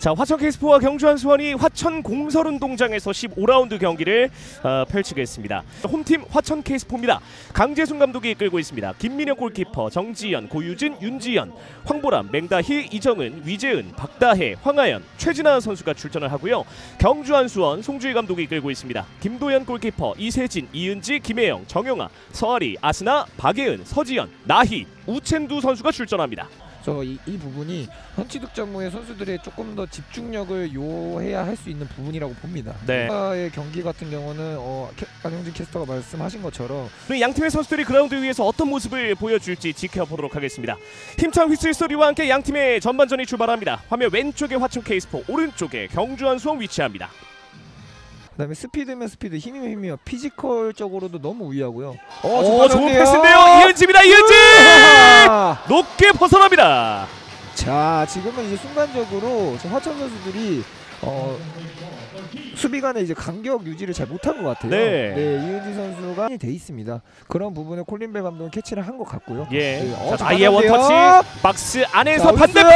자, 화천 K스포와 경주한 수원이 화천 공설운동장에서 15라운드 경기를 펼치겠습니다. 홈팀 화천 K스포입니다. 강재순 감독이 이끌고 있습니다. 김민혁 골키퍼, 정지연, 고유진, 윤지연, 황보람, 맹다희, 이정은, 위재은, 박다혜, 황하연, 최진아 선수가 출전을 하고요. 경주한 수원 송주희 감독이 이끌고 있습니다. 김도현 골키퍼, 이세진, 이은지, 김혜영, 정영아, 서아리, 아스나, 박예은, 서지연, 나희, 우첸두 선수가 출전합니다. 이 부분이 현지 득점무의 선수들의 조금 더 집중력을 요해야 할 수 있는 부분이라고 봅니다. 네. 의 경기 같은 경우는 안영진 캐스터가 말씀하신 것처럼 양 팀의 선수들이 그라운드 위에서 어떤 모습을 보여줄지 지켜보도록 하겠습니다. 힘찬 휘슬 소리와 함께 양 팀의 전반전이 출발합니다. 화면 왼쪽에 화천 K스포, 오른쪽에 경주한 수원 위치합니다. 그다음에 스피드면 스피드, 힘이면 힘이요. 피지컬적으로도 너무 우위하고요. 좋은 패스인데요. 이은지입니다. 이은지 높게 벗어납니다. 자, 지금은 이제 순간적으로 화천 선수들이 수비간에 이제 간격 유지를 잘 못한 것 같아요. 네. 이은지 선수가 돼 있습니다. 그런 부분에 콜린벨 감독은 캐치를 한 것 같고요. 예. 네. 자, 아이의 원터치, 박스 안에서 반대편.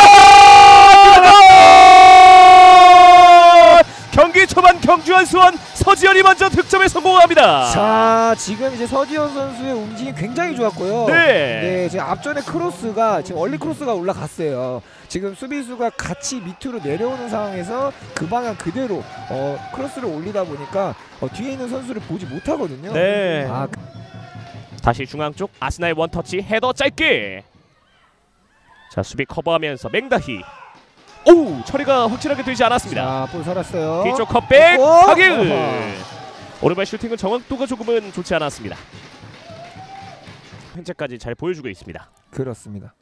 경기 초반 경주한 수원 서지연이 먼저 득점에 성공합니다. 자, 지금 이제 서지연 선수의 움직임이 굉장히 좋았고요. 네, 지금 앞전에 크로스가 지금 얼리 크로스가 올라갔어요. 지금 수비수가 같이 밑으로 내려오는 상황에서 그 방향 그대로 크로스를 올리다 보니까 뒤에 있는 선수를 보지 못하거든요. 네. 다시 중앙 쪽 아스나의 원터치 헤더 짧게. 자, 수비 커버하면서 맹다희. 오! 처리가 확실하게 되지 않았습니다. 자, 볼 살았어요. 뒤쪽 컷백 박예은. 오른발 슈팅은 정확도가 조금은 좋지 않았습니다. 현재까지 잘 보여주고 있습니다. 그렇습니다.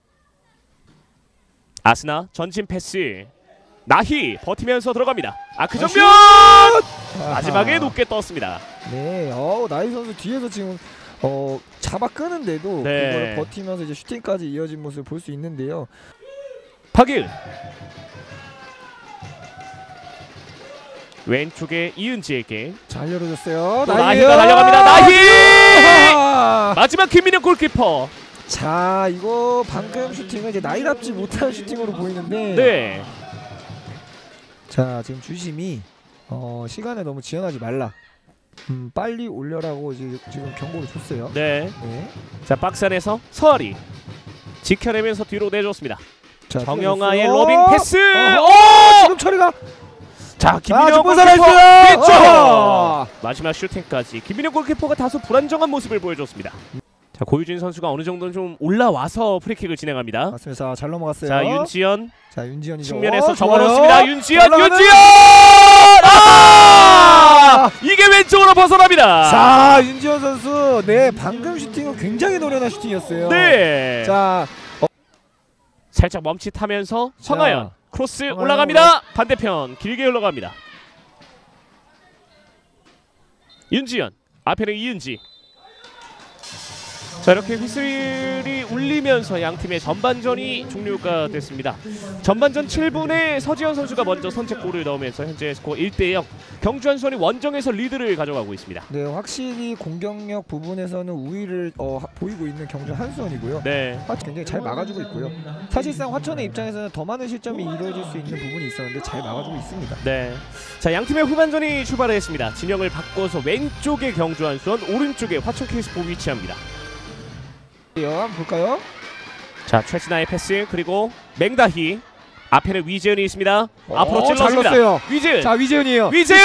아스나 전진 패스. 나희 버티면서 들어갑니다. 그 정면! 마지막에 높게 떴습니다. 네, 나희 선수 뒤에서 지금 잡아 끄는데도 네. 그걸 버티면서 이제 슈팅까지 이어진 모습을 볼 수 있는데요. 박예은. 왼쪽에 이은지에게 잘 열어줬어요. 나희가 달려갑니다. 나희! 마지막 김민혁 골키퍼. 자, 이거 방금 슈팅은 이제 나이답지 못한 슈팅으로 보이는데. 네. 자, 지금 주심이 시간에 너무 지연하지 말라. 빨리 올려라고 지금 경고를 줬어요. 네. 자, 박스 안에서 서아리 지켜내면서 뒤로 내줬습니다. 자, 정영아의 로빙 패스. 지금 처리가. 자, 김민혁 골키퍼 마지막 슈팅까지 김민혁 골키퍼가 다소 불안정한 모습을 보여줬습니다. 자, 고유진 선수가 어느 정도는 좀 올라와서 프리킥을 진행합니다. 맞습니다. 잘 넘어갔어요. 자, 윤지연. 자, 윤지연이죠. 측면에서 접어놓습니다. 윤지연. 이게 왼쪽으로 벗어납니다. 자, 윤지연 선수, 방금 슈팅은 굉장히 노련한 슈팅이었어요. 네. 자, 살짝 멈칫하면서 황하연 크로스 올라갑니다. 반대편 길게 흘러갑니다. 윤지연, 앞에는 이은지. 자, 이렇게 휘슬이 울리면서 양팀의 전반전이 종료가 됐습니다. 전반전 7분에 서지연 선수가 먼저 선제골을 넣으면서 현재 스코어 1대0. 경주한 수원이 원정에서 리드를 가져가고 있습니다. 네, 확실히 공격력 부분에서는 우위를 보이고 있는 경주 한수원이고요. 네. 굉장히 잘 막아주고 있고요. 사실상 화천의 입장에서는 더 많은 실점이 이루어질 수 있는 부분이 있었는데 잘 막아주고 있습니다. 네. 자, 양팀의 후반전이 출발했습니다. 진영을 바꿔서 왼쪽에 경주한 수원, 오른쪽에 화천 K스포 위치합니다. 한번 볼까요? 자, 최진아의 패스, 그리고 맹다희. 앞에는 위재은이 있습니다. 앞으로 찔렀습니다. 위재은. 자, 위재은이에요. 위재은!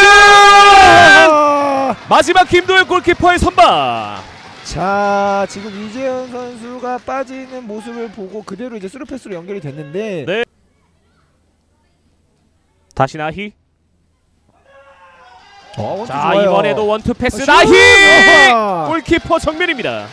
마지막 김도현 골키퍼의 선방. 자, 지금 위재은 선수가 빠지는 모습을 보고 그대로 이제 스루 패스로 연결이 됐는데. 네. 다시 나희. 자, 좋아요. 이번에도 원투 패스. 나희! 골키퍼 정면입니다.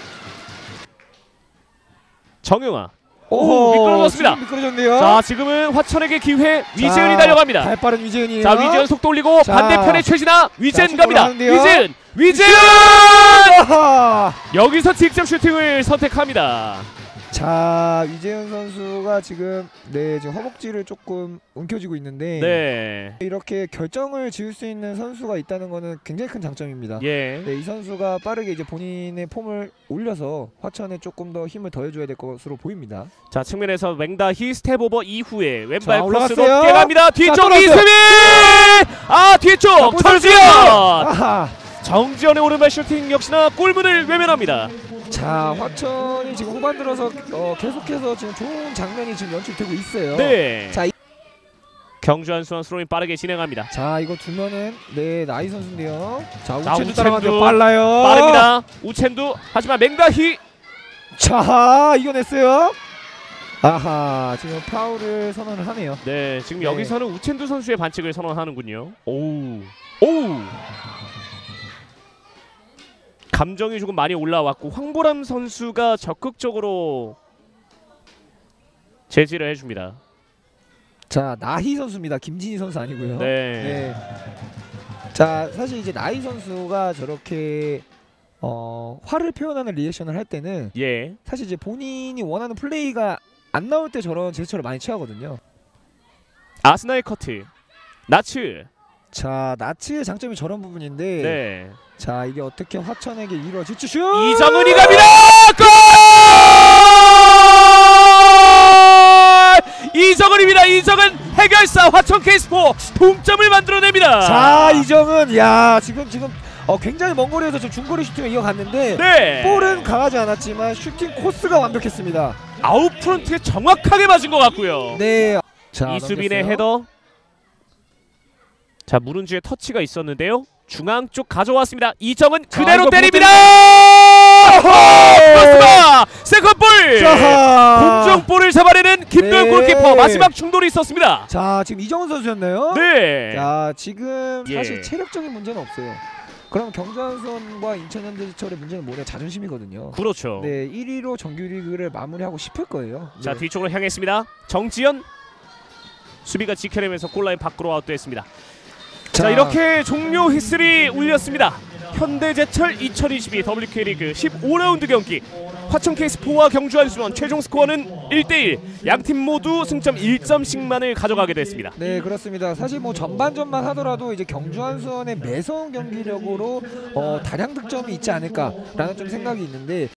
정영아. 미끄러졌습니다. 미끄러졌네요. 자, 지금은 화천에게 기회. 위재은이 달려갑니다. 발 빠른 위재은이에요. 자, 위재은 속도 올리고 반대편에 최진아. 위재은 갑니다. 위재은! 여기서 직접 슈팅을 선택합니다. 자, 이재현 선수가 지금 지금 허벅지를 조금 움켜쥐고 있는데 네. 이렇게 결정을 지을 수 있는 선수가 있다는 거는 굉장히 큰 장점입니다. 예. 네, 이 선수가 빠르게 이제 본인의 폼을 올려서 화천에 조금 더 힘을 더해줘야 될 것으로 보입니다. 자, 측면에서 맹다히 스텝오버 이후에 왼발 자, 크로스로 올라갔어요. 깨갑니다. 뒤쪽 자, 이수빈! 아, 뒤쪽 정지현! 아하. 정지현의 오른발 슈팅 역시나 골문을 외면합니다. 자, 화천이 지금 후반 들어서 계속해서 지금 좋은 장면이 지금 연출되고 있어요. 네. 자, 경주한 수원 스로잉 빠르게 진행합니다. 자, 이거 두면은 나이 선수인데요. 자, 자, 우첸두 우첸두 따라가는데 빨라요. 빠릅니다. 우첸두 하지만 맹다히 자, 이겨냈어요. 아하, 지금 파울을 선언을 하네요. 네, 지금 네. 여기서는 우첸두 선수의 반칙을 선언하는군요. 오우. 감정이 조금 많이 올라왔고 황보람 선수가 적극적으로 제지를 해줍니다. 자, 나희 선수입니다. 김진희 선수 아니고요. 네. 자, 사실 이제 나희 선수가 저렇게 화를 표현하는 리액션을 할 때는 예. 사실 이제 본인이 원하는 플레이가 안 나올 때 저런 제스처를 많이 취하거든요. 아스나의 커트. 나츠. 자, 나츠의 장점이 저런 부분인데 네. 자, 이게 어떻게 화천에게 이루어질지 슛! 이정은이 갑니다. 골! 이정은입니다. 이정은 해결사 화천 케이스포 동점을 만들어냅니다. 자, 이정은 지금 굉장히 먼 거리에서 지금 중거리 슈팅을 이어갔는데 네. 볼은 강하지 않았지만 슈팅 코스가 완벽했습니다. 아웃프런트에 정확하게 맞은 것 같고요. 네. 자, 이수빈의 넘겼어요. 헤더. 자, 무른주의 터치가 있었는데요. 중앙 쪽 가져왔습니다. 이정은 그대로 이거 때립니다. 그렇습니다. 세컨볼. 공중볼을 잡아내는 김도현 네. 골키퍼. 마지막 충돌이 있었습니다. 자, 지금 이정은 선수였나요? 네. 자, 지금 예. 사실 체력적인 문제는 없어요. 그럼 경주한선과 인천현대제철의 문제는 뭐냐? 자존심이거든요. 그렇죠. 네, 1위로 정규리그를 마무리하고 싶을 거예요. 자, 네. 뒤쪽으로 향했습니다. 정지현 수비가 지켜내면서 골라인 밖으로 아웃됐습니다. 자, 이렇게 종료 휘슬이 울렸습니다. 현대제철 2022 WK리그 15라운드 경기 화천 케이스포와 경주한 수원 최종 스코어는 1대1 양팀 모두 승점 1점씩만을 가져가게 됐습니다. 네, 그렇습니다. 사실 뭐 전반전만 하더라도 이제 경주한수원의 매서운 경기력으로 다량 득점이 있지 않을까라는 좀 생각이 있는데